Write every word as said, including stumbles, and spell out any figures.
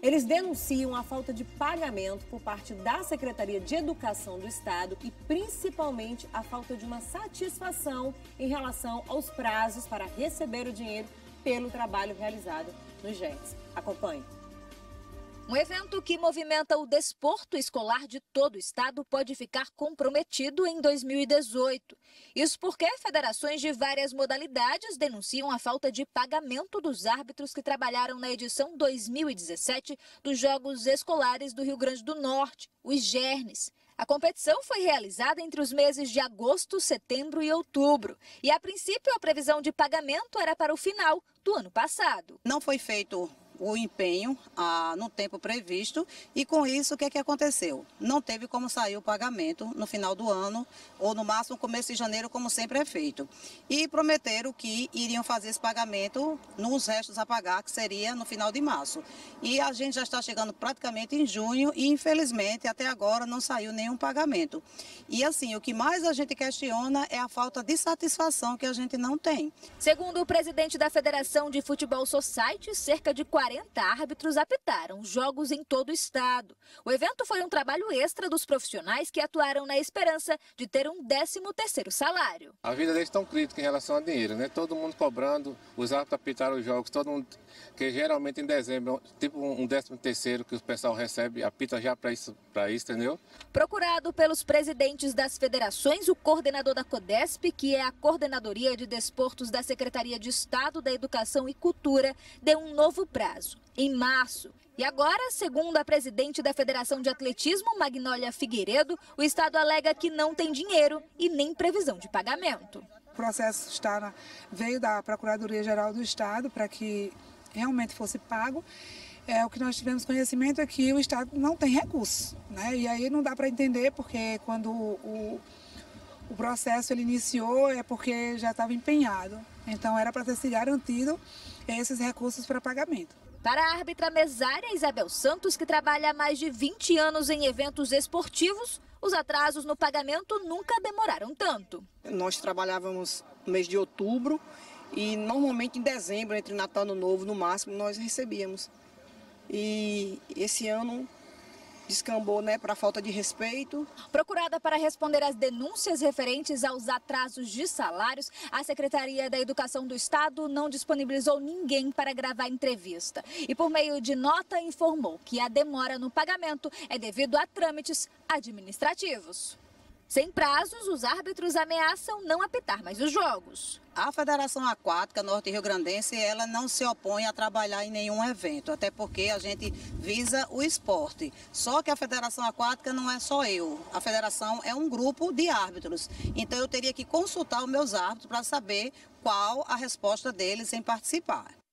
Eles denunciam a falta de pagamento por parte da Secretaria de Educação do Estado e principalmente a falta de uma satisfação em relação aos prazos para receber o dinheiro pelo trabalho realizado nos G E Ts. Acompanhe. Um evento que movimenta o desporto escolar de todo o estado pode ficar comprometido em dois mil e dezoito. Isso porque federações de várias modalidades denunciam a falta de pagamento dos árbitros que trabalharam na edição dois mil e dezessete dos Jogos Escolares do Rio Grande do Norte, os Gernes. A competição foi realizada entre os meses de agosto, setembro e outubro. E, a princípio, a previsão de pagamento era para o final do ano passado. Não foi feito o empenho ah, no tempo previsto e com isso o que, é que aconteceu? Não teve como sair o pagamento no final do ano ou no máximo começo de janeiro, como sempre é feito. E prometeram que iriam fazer esse pagamento nos restos a pagar, que seria no final de março. E a gente já está chegando praticamente em junho e infelizmente até agora não saiu nenhum pagamento. E assim, o que mais a gente questiona é a falta de satisfação que a gente não tem. Segundo o presidente da Federação de Futebol Society, cerca de quarenta árbitros apitaram jogos em todo o estado. O evento foi um trabalho extra dos profissionais que atuaram na esperança de ter um décimo terceiro salário. A vida deles é tão crítica em relação a dinheiro, né? Todo mundo cobrando, os árbitros apitaram os jogos, todo mundo, que geralmente em dezembro, tipo um décimo terceiro que o pessoal recebe, apita já para isso, para isso, entendeu? Procurado pelos presidentes das federações, o coordenador da CODESP, que é a Coordenadoria de Desportos da Secretaria de Estado da Educação e Cultura, deu um novo prazo, em março. E agora, segundo a presidente da Federação de Atletismo, Magnólia Figueiredo, o Estado alega que não tem dinheiro e nem previsão de pagamento. O processo está na, veio da Procuradoria-Geral do Estado para que realmente fosse pago. É, o que nós tivemos conhecimento é que o Estado não tem recursos, né? E aí não dá para entender, porque quando o, o processo ele iniciou é porque já estava empenhado. Então era para ter se garantido esses recursos para pagamento. Para a árbitra mesária Isabel Santos, que trabalha há mais de vinte anos em eventos esportivos, os atrasos no pagamento nunca demoraram tanto. Nós trabalhávamos no mês de outubro e normalmente em dezembro, entre Natal e Ano Novo, no máximo, nós recebíamos. E esse ano descambou, né, para falta de respeito. Procurada para responder às denúncias referentes aos atrasos de salários, a Secretaria da Educação do Estado não disponibilizou ninguém para gravar entrevista. E por meio de nota informou que a demora no pagamento é devido a trâmites administrativos. Sem prazos, os árbitros ameaçam não apitar mais os jogos. A Federação Aquática Norte-Riograndense, ela não se opõe a trabalhar em nenhum evento, até porque a gente visa o esporte. Só que a Federação Aquática não é só eu, a federação é um grupo de árbitros. Então eu teria que consultar os meus árbitros para saber qual a resposta deles em participar.